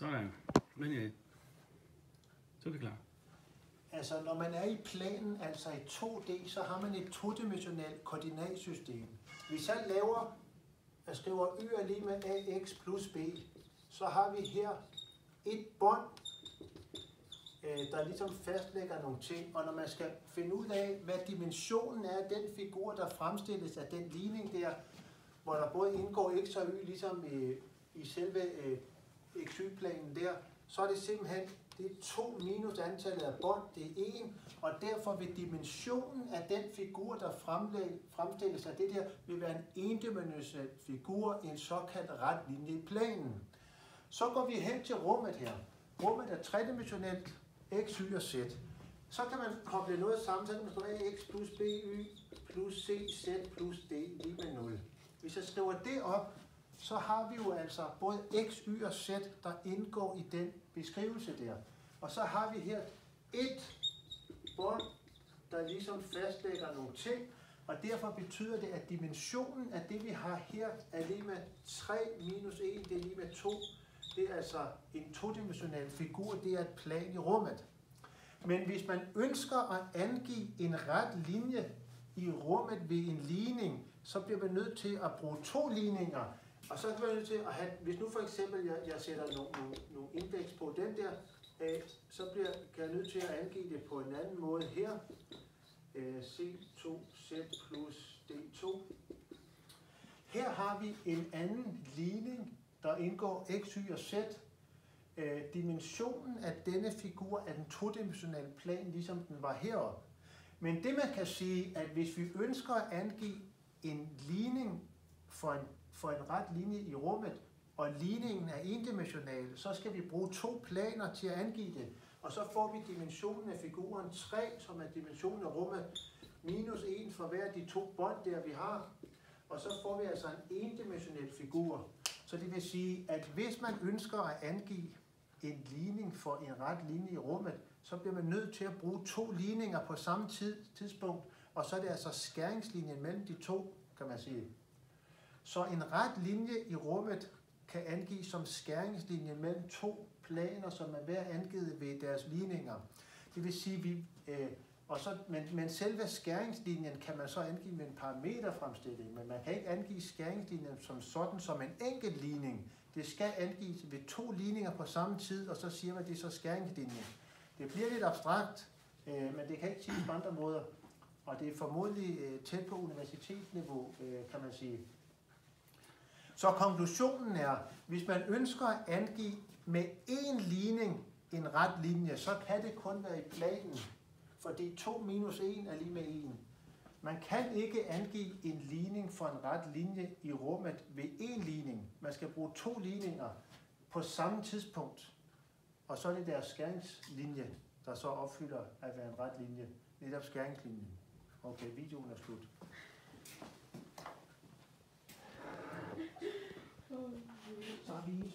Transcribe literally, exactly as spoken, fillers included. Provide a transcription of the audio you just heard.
Sådan. Men ja, så er vi klar. Altså, når man er i planen, altså i to D, så har man et todimensionelt koordinatsystem. Hvis jeg laver, jeg skriver y er lige med ax plus b, så har vi her et bånd, der ligesom fastlægger nogle ting. Og når man skal finde ud af, hvad dimensionen er af den figur, der fremstilles af den ligning der, hvor der både indgår x og y, ligesom i, i selve øh, X Y-planen der, så er det simpelthen det er to minus antallet af bånd, det er en, og derfor vil dimensionen af den figur, der fremstilles af det der, vil være en endimensionel figur, en såkaldt ret linje i planen. Så går vi hen til rummet her. Rummet er tredimensionelt, x, y og z. Så kan man koble noget sammen, så kan man skrive ax plus by plus c, z plus d lige med nul. Hvis jeg skriver det op, så har vi jo altså både x, y og z, der indgår i den beskrivelse der. Og så har vi her et bånd, der ligesom fastlægger nogle ting, og derfor betyder det, at dimensionen af det, vi har her, er lige med tre minus en, det er lige med to. Det er altså en todimensionel figur, det er et plan i rummet. Men hvis man ønsker at angive en ret linje i rummet ved en ligning, så bliver man nødt til at bruge to ligninger. Og så kan man nødt til at have, hvis nu for eksempel jeg, jeg sætter nogle, nogle, nogle indeks på den der, øh, så bliver, kan jeg nødt til at angive det på en anden måde her. Øh, C to Z plus D to. Her har vi en anden ligning, der indgår x, y og z. Øh, dimensionen af denne figur er den todimensionelle plan, ligesom den var heroppe. Men det man kan sige, at hvis vi ønsker at angive en ligning for en, for en ret linje i rummet, og ligningen er endimensional, så skal vi bruge to planer til at angive det. Og så får vi dimensionen af figuren tre, som er dimensionen af rummet, minus en for hver af de to bånd der, vi har. Og så får vi altså en endimensionel figur. Så det vil sige, at hvis man ønsker at angive en ligning for en ret linje i rummet, så bliver man nødt til at bruge to ligninger på samme tid, tidspunkt, og så er det altså skæringslinjen mellem de to, kan man sige. Så en ret linje i rummet kan angives som skæringslinjen mellem to planer, som er hver angivet ved deres ligninger. Det vil sige, vi, øh, og så, men, men selve skæringslinjen kan man så angive med en parameterfremstilling, men man kan ikke angive skæringslinjen som sådan som en enkelt ligning. Det skal angives ved to ligninger på samme tid, og så siger man, at det er så skæringslinjen. Det bliver lidt abstrakt, øh, men det kan ikke siges på andre måder, og det er formodentlig øh, tæt på universitetsniveau, øh, kan man sige. Så konklusionen er, hvis man ønsker at angive med én ligning en ret linje, så kan det kun være i planen, fordi to minus en er lige med en. Man kan ikke angive en ligning for en ret linje i rummet ved én ligning. Man skal bruge to ligninger på samme tidspunkt, og så er det deres skæringslinje, der så opfylder at være en ret linje. Netop skæringslinjen. Okay, videoen er slut. Så har vi